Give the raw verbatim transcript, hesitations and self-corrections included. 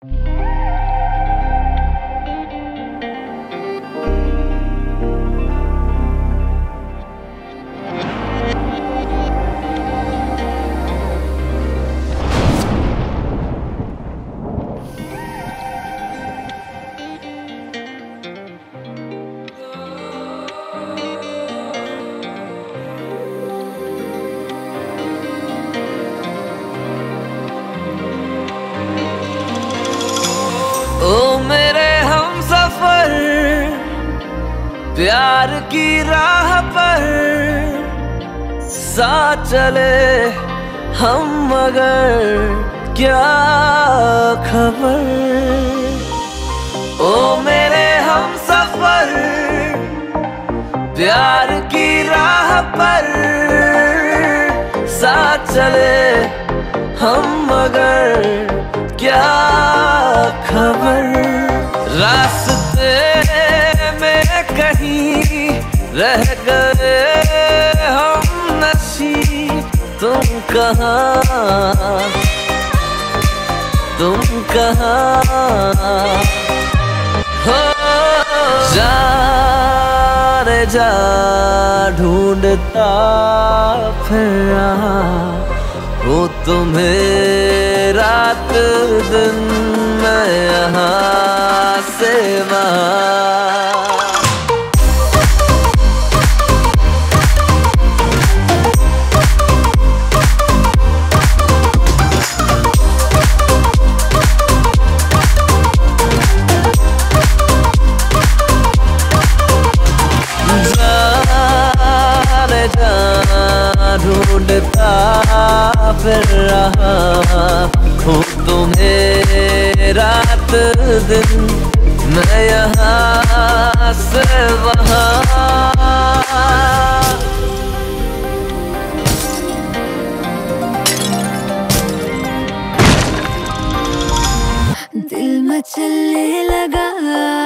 ओ मेरे हमसफर, प्यार की राह पर साथ चले हम, मगर क्या खबर। ओ मेरे हमसफर, प्यार की राह पर साथ चले हम, मगर क्या खबर। रास्ते में कहीं रह गए हम नशी, तुम कहाँ, तुम कहाँ हो। जा रे जा ढूंढता फिर रहा वो तुम्हें रात दिन, मैं यहाँ से वहाँ। ढूंढता फिर रहा हूँ तुम्हें रात दिन, मैं यहाँ से वहाँ। दिल मचलने लगा